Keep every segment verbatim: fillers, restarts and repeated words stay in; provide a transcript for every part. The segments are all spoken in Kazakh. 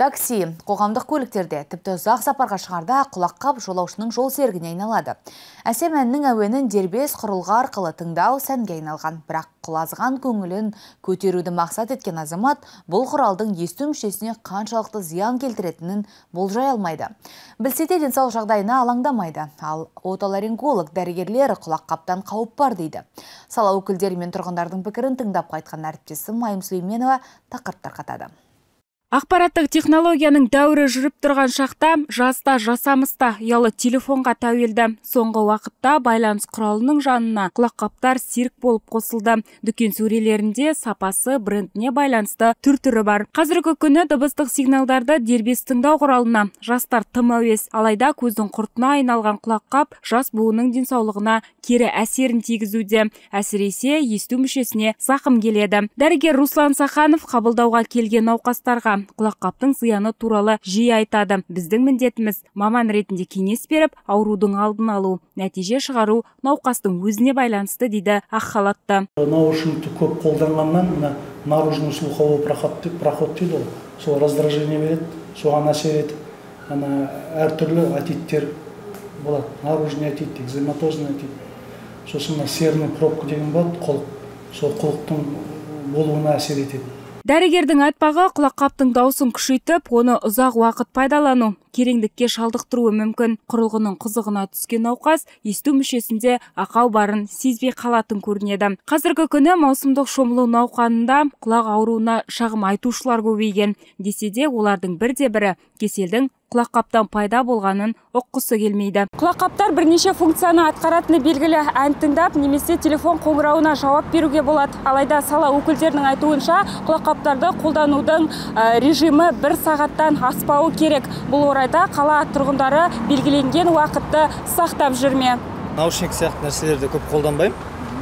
Такси, қоғамдық көліктерде тіпті ұзақ сапарға шығарда құлаққап жолаушының жол серігіне айналады. Әсем әннің әуенін дербес құрылғы арқылы тыңдау сәнге айналған, бірақ құлазған көңілін көтеруді мақсат еткен азамат бұл құралдың есту мүшесіне қаншалықты зиян келтіретінін болжай алмайды. Білсе де денсаулық жағдайына алаңдамайды. Ал отоларинголог дәрігерлер құлаққаптан қауіп бар дейді. Сала өкілдері мен тұрғындардың пікірін тыңдап қайтқан әріптесім Айым Сүлейменова тақырып тарқатады. Ақпараттық технологияның дәуірі жүріп тұрған шақта жаста жасамыста ұялы телефонға тәуелді. Соңғы уақытта байланыс құралының жанына құлаққаптар серік болып қосылды. Дүкен сөрелерінде сапасы, брендіне байланысты түр-түрі бар. Қазіргі күні дыбыстық сигналдарды дербес тыңдау құралына жастар тым әуес. Алайда көздің құртына айналған құлаққап жас буынның денсаулығына кері әсерін тигізуде. Әсіресе есту мүшесіне зақым келеді. Дәрігер Руслан Саханов қабылдауға келген науқастарға құлаққаптың зияны туралы жиі айтады. Біздің міндетіміз маман ретінде кеңес беріп, аурудың алдын алу, нәтиже шығару науқастың өзіне байланысты дейді ақ халатты. Наушникті көп қолданғаннан, мына наружный слуховой проход дейді ол. Сол раздражение береді, соған әсер етіп, ана әртүрлі отиттер болады. Наружный отит, экзематозный отит. Сосын серный пробка деген болады, құлық. Сол құлықтың болуына әсер етеді. Дәрігердің айтпағы құлаққаптың дауысын күшейтіп, оны ұзақ уақыт пайдалану кереңдікке шалдықтыруы мүмкін. Құрылғының қызығына түскен науқас есту мүшесінде ақау барын сезбей қалатын көрінеді. Қазіргі күні маусымдық шомылу науқанында құлақ ауруына шағым айтушылар көбейген. Десе де олардың бірде бірі кеселдің құлаққаптан пайда болғанын ұққысы келмейді. Құлаққаптар бірнеше функцияны атқаратыны белгілі. Ән тыңдап немесе телефон қоңырауына жауап беруге болады. Алайда сала өкілдерінің айтуынша құлаққаптарды қолданудың режимі бір сағаттан аспауы керек. Бұл орайда қала тұрғындары белгіленген уақытты сақтап жүрме. Наушник сияқты нәрселерді көп қолданбаймын.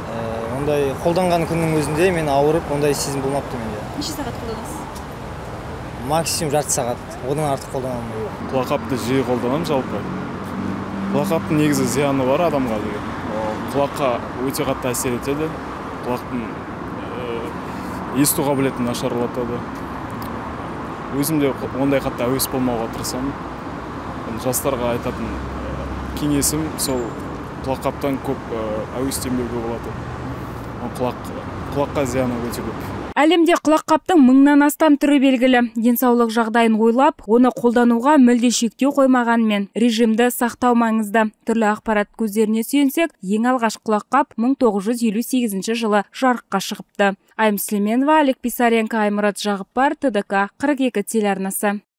Ондай қолданған күннің өзінде мен ауырып, ондай сезім болмапты менде. Неше сағат қолданасыз? Максимум жарты сағат, одан артық қолданамын. Құлаққапты жиі қолданамын жалпы. Құлаққаптың негізі зияны бар адамға деген. Құлаққа өте қатты әсер етеді. Құлақтың есту қабілетін нашарлатады. Өзім де ондай қатты әуес болмауға тырысамын. Жастарға айтатын кеңесім сол құлаққаптан көп әуестенбеуге болады. Құлаққа зияны өте көп. Әлемде құлаққаптың мыңнан астам түрі белгілі. Денсаулық жағдайын ойлап, оны қолдануға мүлде шектеу қоймағанмен режимді сақтау маңызды. Түрлі ақпарат көздеріне сүйенсек, ең алғаш құлаққап мың тоғыз жүз елу сегізінші жылы жарыққа шығыпты. Айым Сүлейменова, Олег Писаренко, Аймұрат Жағыппар, Т Д К қырық екі телеарнасы.